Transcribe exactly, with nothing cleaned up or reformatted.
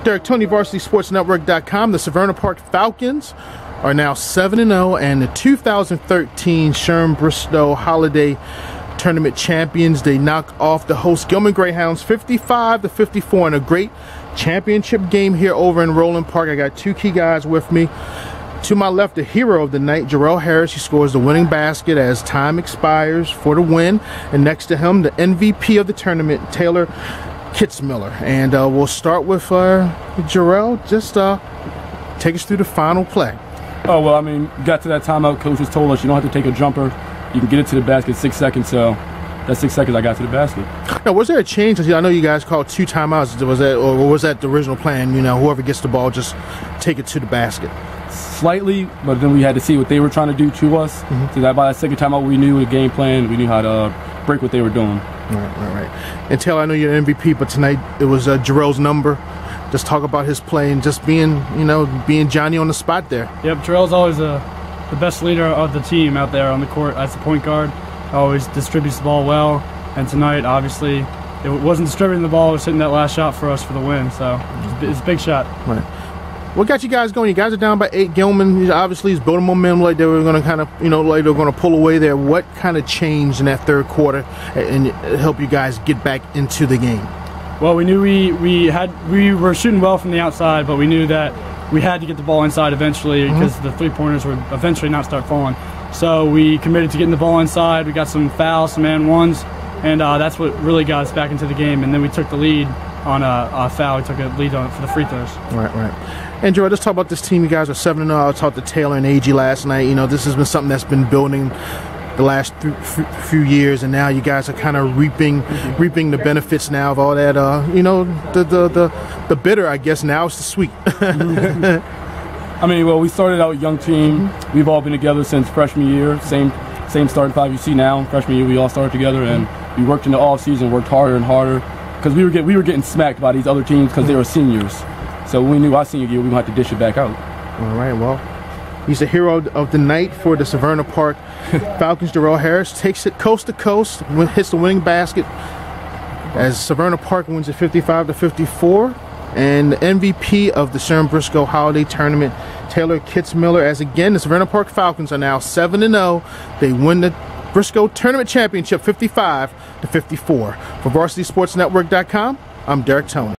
Derek Tony, Varsity Sports Network dot com. The Severna Park Falcons are now seven and oh, and the two thousand thirteen Sherm-Bristow Holiday Tournament champions. They knock off the host Gilman Greyhounds fifty-five to fifty-four in a great championship game here over in Roland Park. I got two key guys with me. To my left, the hero of the night, Jerrell Harris. He scores the winning basket as time expires for the win. And next to him, the M V P of the tournament, Taylor Kitzmiller. And uh, we'll start with uh, Jerrell. Just uh, take us through the final play. Oh, well, I mean, got to that timeout. Coach just told us you don't have to take a jumper. You can get it to the basket in six seconds. So that's six seconds I got to the basket. Now, was there a change? I know you guys called two timeouts. Was that, or was that the original plan? You know, whoever gets the ball, just take it to the basket. Slightly, but then we had to see what they were trying to do to us. Mm-hmm. So that by that second timeout, we knew the game plan. We knew how to uh, break what they were doing. Right, right, right. And Taylor, I know you're an M V P, but tonight it was uh, Jerrell's number. Just talk about his play and just being, you know, being Johnny on the spot there. Yep, Jerrell's always a, the best leader of the team out there on the court as a point guard. Always distributes the ball well. And tonight, obviously, it wasn't distributing the ball. It was hitting that last shot for us for the win. So it's a big shot. Right. What got you guys going? You guys are down by eight. Gilman obviously is building momentum, like they were going to kind of, you know, like they were going to pull away there. What kind of changed in that third quarter and help you guys get back into the game? Well, we knew we we had we were shooting well from the outside, but we knew that we had to get the ball inside eventually because mm-hmm. the three pointers would eventually not start falling. So we committed to getting the ball inside. We got some fouls, some and ones, and uh, that's what really got us back into the game. And then we took the lead on a, a foul. We took a lead on for the free throws. Right, right. And Jerrell, let's talk about this team. You guys are seven and oh. I talked to Taylor and A G last night. You know, this has been something that's been building the last th few years, and now you guys are kind of reaping mm-hmm. reaping the benefits now of all that. Uh, you know, the the the the bitter, I guess. Now it's the sweet. I mean, well, we started out a young team. We've all been together since freshman year. Same same starting five you see now. Freshman year, we all started together, and we worked in the off season, worked harder and harder because we were get we were getting smacked by these other teams because they were seniors. So when we knew our senior year, we were going to have to dish it back out. All right, well, he's the hero of the night for the Severna Park Falcons. Jerrell Harris takes it coast to coast, hits the winning basket as Severna Park wins it fifty-five to fifty-four. And the M V P of the Sherm-Bristow Holiday Tournament, Taylor Kitzmiller, as again, the Severna Park Falcons are now seven and oh. They win the Bristow Tournament Championship fifty-five to fifty-four. For Varsity Sports Network dot com, I'm Derek Tony.